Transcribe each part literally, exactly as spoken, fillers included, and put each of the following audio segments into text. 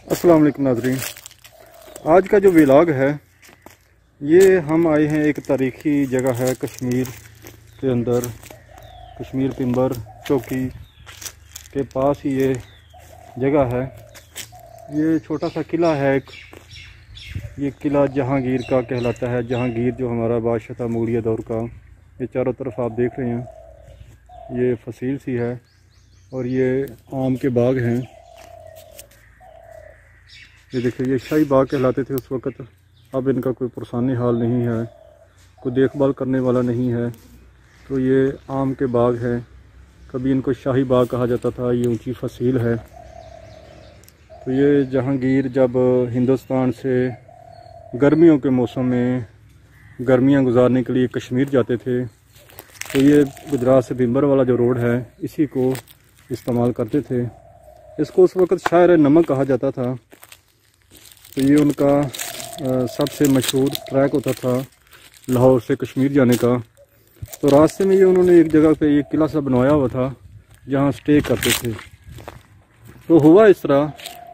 अस्सलाम वालेकुम नाज़रीन, आज का जो व्लॉग है ये हम आए हैं एक तारीख़ी जगह है कश्मीर के अंदर। कश्मीर पिंबर चौकी के पास ही ये जगह है। ये छोटा सा किला है एक, ये किला जहांगीर का कहलाता है। जहांगीर जो हमारा बादशाह था मुगलिया दौर का। ये चारों तरफ आप देख रहे हैं, ये फसील सी है और ये आम के बाग हैं। ये देखिए, ये शाही बाग कहलाते थे उस वक़्त। अब इनका कोई पुरसानी हाल नहीं है, कोई देखभाल करने वाला नहीं है। तो ये आम के बाग हैं। कभी इनको शाही बाग कहा जाता था। ये ऊंची फसील है। तो ये जहांगीर जब हिंदुस्तान से गर्मियों के मौसम में गर्मियां गुजारने के लिए कश्मीर जाते थे, तो ये गुजरात से भिंबर वाला जो रोड है इसी को इस्तेमाल करते थे। इसको उस वक़्त शायर नमक कहा जाता था। तो ये उनका आ, सबसे मशहूर ट्रैक होता था लाहौर से कश्मीर जाने का। तो रास्ते में ये उन्होंने एक जगह पे ये किला सा बनवाया हुआ था जहाँ स्टे करते थे। तो हुआ इस तरह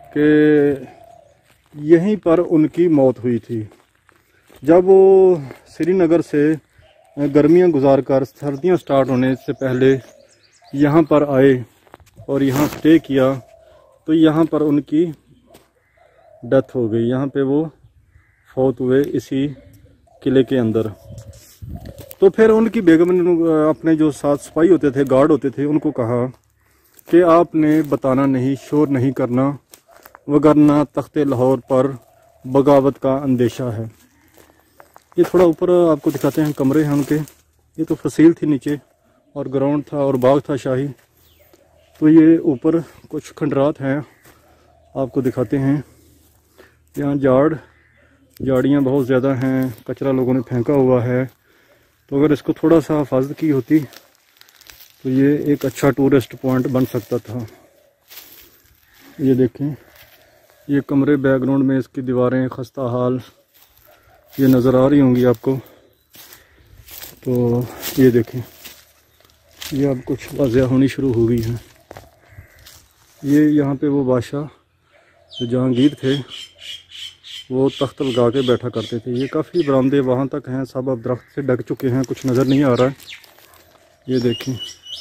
कि यहीं पर उनकी मौत हुई थी। जब वो श्रीनगर से गर्मियाँ गुजार कर सर्दियाँ स्टार्ट होने से पहले यहाँ पर आए और यहाँ स्टे किया, तो यहाँ पर उनकी डेथ हो गई। यहाँ पे वो फौत हुए इसी किले के अंदर। तो फिर उनकी बेगम ने अपने जो साथ सिपाही होते थे, गार्ड होते थे, उनको कहा कि आपने बताना नहीं, शोर नहीं करना, वगरना तख्ते लाहौर पर बगावत का अंदेशा है। ये थोड़ा ऊपर आपको दिखाते हैं, कमरे हैं उनके। ये तो फसील थी नीचे और ग्राउंड था और बाग था शाही। तो ये ऊपर कुछ खंडरात हैं, आपको दिखाते हैं। यहाँ झाड़ झाड़ियाँ बहुत ज़्यादा हैं, कचरा लोगों ने फेंका हुआ है। तो अगर इसको थोड़ा सा हिफाजत की होती तो ये एक अच्छा टूरिस्ट पॉइंट बन सकता था। ये देखें, ये कमरे, बैकग्राउंड में इसकी दीवारें खस्ता हाल ये नज़र आ रही होंगी आपको। तो ये देखें, ये अब कुछ वाज़िया होनी शुरू हो गई है। ये यहाँ पे वो बादशाह जो जहांगीर थे वो तख्त लगा के बैठा करते थे। ये काफ़ी बरामदे वहाँ तक हैं, सब अब दरख्त से ढक चुके हैं, कुछ नज़र नहीं आ रहा है। ये देखें,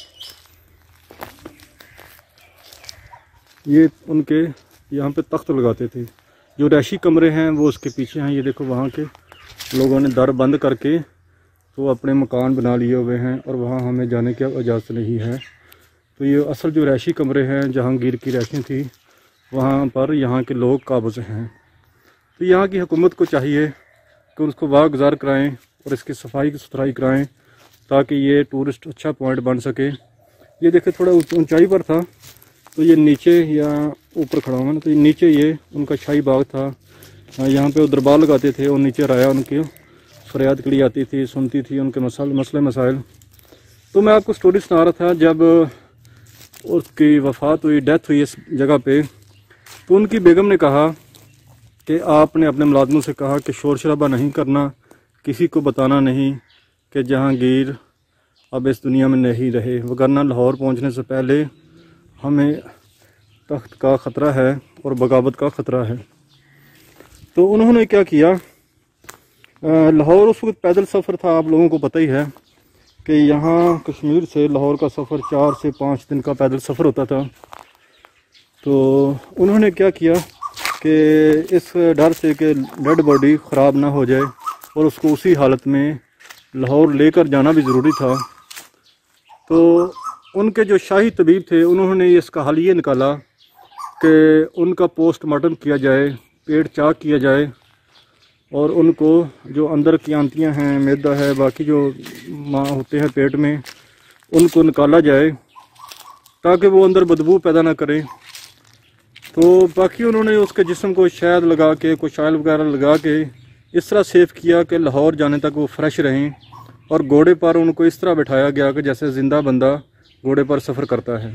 ये उनके यहाँ पे तख्त लगाते थे। जो रैशी कमरे हैं वो उसके पीछे हैं। ये देखो, वहाँ के लोगों ने दर बंद करके तो अपने मकान बना लिए हुए हैं और वहाँ हमें जाने की इजाज़त नहीं है। तो ये असल जो रैशी कमरे हैं, जहांगीर की रैशी थी, वहाँ पर यहाँ के लोग काबज़ हैं। तो यहाँ की हुकूमत को चाहिए कि उसको वाह गुजार कराएँ और इसकी सफाई सुथराई कराएँ ताकि ये टूरिस्ट अच्छा पॉइंट बन सके। ये देखे, थोड़ा ऊंचाई पर था, तो ये नीचे या ऊपर खड़ा हुआ ना, तो ये नीचे ये उनका शाही बाग था। यहाँ पे वो दरबार लगाते थे और नीचे राया उनकी फरियाद के लिए आती थी, सुनती थी उनके मसल मसले मसाइल। तो मैं आपको स्टोरी सुना रहा था, जब उसकी वफ़ात हुई, डेथ हुई इस जगह पे, तो उनकी बेगम ने कहा कि आपने अपने मुलाजमों से कहा कि शोर शराबा नहीं करना, किसी को बताना नहीं कि जहांगीर अब इस दुनिया में नहीं रहे, वगरना लाहौर पहुंचने से पहले हमें तख्त का ख़तरा है और बगावत का ख़तरा है। तो उन्होंने क्या किया, लाहौर उस वक्त पैदल सफ़र था, आप लोगों को पता ही है कि यहाँ कश्मीर से लाहौर का सफ़र चार से पाँच दिन का पैदल सफ़र होता था। तो उन्होंने क्या किया कि इस डर से कि डेड बॉडी ख़राब ना हो जाए और उसको उसी हालत में लाहौर लेकर जाना भी ज़रूरी था, तो उनके जो शाही तबीब थे उन्होंने इसका हल ये निकाला कि उनका पोस्टमार्टम किया जाए, पेट चाक किया जाए और उनको जो अंदर की आंतियाँ हैं, मैदा है, बाकी जो माँ होते हैं पेट में, उनको निकाला जाए ताकि वो अंदर बदबू पैदा ना करें। तो बाकी उन्होंने उसके जिस्म को शहद लगा के, कुछ ऑयल वगैरह लगा के इस तरह सेफ किया कि लाहौर जाने तक वो फ्रेश रहें। और घोड़े पर उनको इस तरह बिठाया गया कि जैसे ज़िंदा बंदा घोड़े पर सफ़र करता है।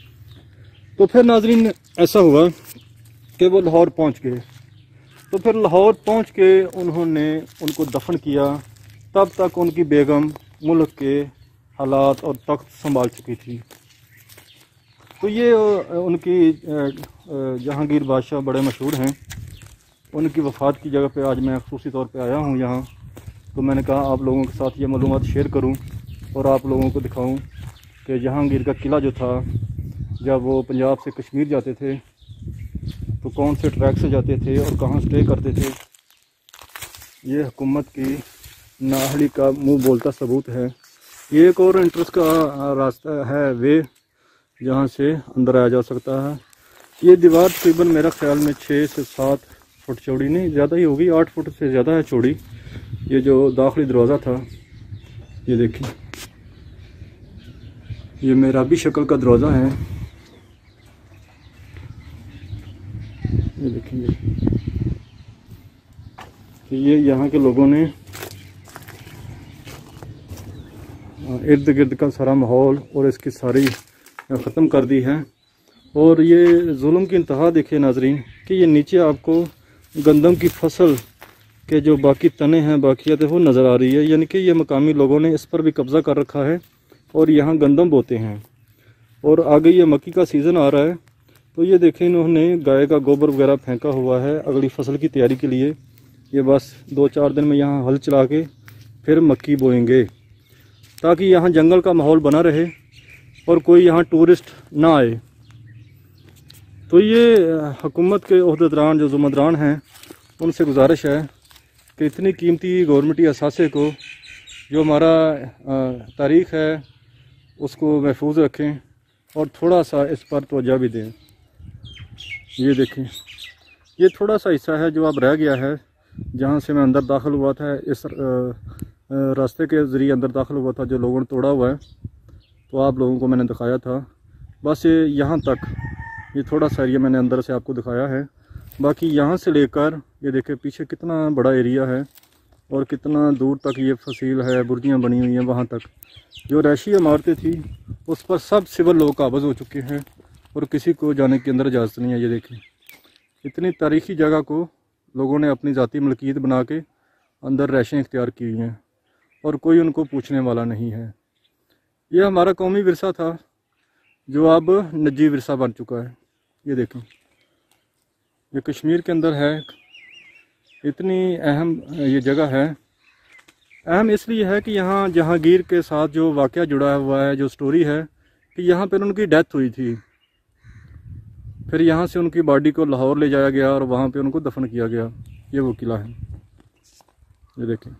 तो फिर नाजरीन ऐसा हुआ कि वो लाहौर पहुंच गए। तो फिर लाहौर पहुंच के उन्होंने उनको दफन किया। तब तक उनकी बेगम मुल्क के हालात और तख्त संभाल चुकी थी। तो ये उनकी जहांगीर बादशाह बड़े मशहूर हैं, उनकी वफ़ात की जगह पे आज मैं ख़ुसूसी तौर पे आया हूँ यहाँ। तो मैंने कहा आप लोगों के साथ ये मालूमात शेयर करूँ और आप लोगों को दिखाऊँ कि जहांगीर का किला जो था, जब वो पंजाब से कश्मीर जाते थे तो कौन से ट्रैक से जाते थे और कहाँ स्टे करते थे। ये हुकूमत की नाहली का मुंह बोलता सबूत है। ये एक और इंटरेस्ट का रास्ता है, वे जहाँ से अंदर आया जा सकता है। ये दीवार तकरीबन मेरा ख्याल में छः से सात फुट चौड़ी, नहीं ज़्यादा ही होगी, आठ फुट से ज़्यादा है चौड़ी। ये जो दाखिली दरवाज़ा था, ये देखिए, ये मेराबी शक्ल का दरवाज़ा है। ये देखेंगे कि ये यहाँ के लोगों ने इर्द गिर्द का सारा माहौल और इसकी सारी ख़त्म कर दी है। और ये जुल्म की इंतहा देखिए नाजरीन कि ये नीचे आपको गंदम की फसल के जो बाकी तने हैं, बाकियात है, वो नज़र आ रही है। यानी कि ये मकामी लोगों ने इस पर भी कब्ज़ा कर रखा है और यहाँ गंदम बोते हैं। और आगे ये मक्की का सीज़न आ रहा है, तो ये देखें इन्होंने गाय का गोबर वगैरह फेंका हुआ है अगली फसल की तैयारी के लिए। ये बस दो चार दिन में यहाँ हल चला के फिर मक्की बोएंगे, ताकि यहाँ जंगल का माहौल बना रहे और कोई यहाँ टूरिस्ट ना आए। तो ये हुकूमत के ओहदेदारान जो ज़िम्मेदारान हैं, उनसे गुजारिश है कि इतनी कीमती गवर्नमेंटी असासे को, जो हमारा तारीख़ है, उसको महफूज रखें और थोड़ा सा इस पर तवज्जो भी दें। ये देखें, ये थोड़ा सा हिस्सा है जो अब रह गया है, जहाँ से मैं अंदर दाखिल हुआ था। इस रास्ते के ज़रिए अंदर दाखिल हुआ था, जो लोगों ने तोड़ा हुआ है, तो आप लोगों को मैंने दिखाया था। बस ये यहाँ तक, ये थोड़ा सा एरिया मैंने अंदर से आपको दिखाया है। बाकी यहाँ से लेकर ये देखें पीछे कितना बड़ा एरिया है और कितना दूर तक ये फसील है, बुर्जियाँ बनी हुई हैं। वहाँ तक जो रैशी इमारतें थी उस पर सब सिविल लोग काबज़ हो चुके हैं और किसी को जाने के अंदर इजाज़त नहीं है। ये देखें, इतनी तारीख़ी जगह को लोगों ने अपनी ज़ाती मलकियत बना के अंदर रैशें इख्तियार की हुई हैं और कोई उनको पूछने वाला नहीं है। ये हमारा कौमी विरसा था जो अब निजी विरसा बन चुका है। ये देखें, ये कश्मीर के अंदर है, इतनी अहम ये जगह है। अहम इसलिए है कि यहाँ जहांगीर के साथ जो वाक़या जुड़ा हुआ है, जो स्टोरी है कि यहाँ पर उनकी डेथ हुई थी, फिर यहाँ से उनकी बॉडी को लाहौर ले जाया गया और वहाँ पे उनको दफन किया गया। ये वो किला है, ये देखें।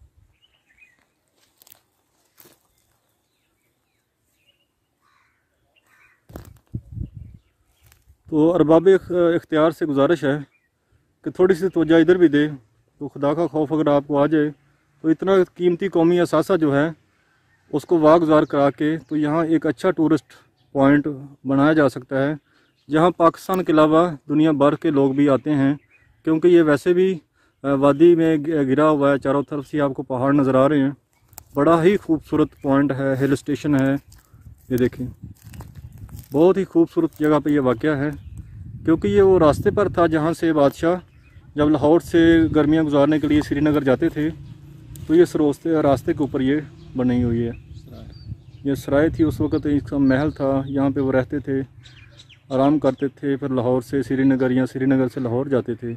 तो अरबाब इख्तियार से गुजारिश है कि थोड़ी सी तवज्जो इधर भी दे। तो खुदा का खौफ अगर आपको आ जाए तो इतना कीमती कौमी असासा जो है उसको वागुजार करा के तो यहाँ एक अच्छा टूरिस्ट पॉइंट बनाया जा सकता है, जहाँ पाकिस्तान के अलावा दुनिया भर के लोग भी आते हैं। क्योंकि ये वैसे भी वादी में घिरा हुआ है, चारों तरफ से आपको पहाड़ नज़र आ रहे हैं। बड़ा ही खूबसूरत पॉइंट है, हिल स्टेशन है। ये देखें, बहुत ही खूबसूरत जगह पे ये वाक़या है, क्योंकि ये वो रास्ते पर था जहाँ से बादशाह जब लाहौर से गर्मियाँ गुजारने के लिए श्रीनगर जाते थे, तो ये सरोस्ते रास्ते के ऊपर ये बनी हुई है। ये सराय थी उस वक़्त, इसका महल था, यहाँ पे वो रहते थे, आराम करते थे, फिर लाहौर से श्रीनगर या श्रीनगर से लाहौर जाते थे।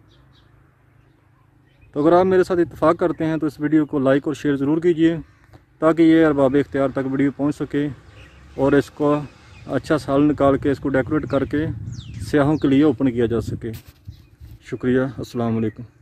तो अगर आप मेरे साथ इत्तेफाक करते हैं तो इस वीडियो को लाइक और शेयर ज़रूर कीजिए, ताकि ये अरबाब इख्तियार तक वीडियो पहुँच सके और इसको अच्छा साल निकाल के इसको डेकोरेट करके सयाहों के लिए ओपन किया जा सके। शुक्रिया, अस्सलाम वालेकुम।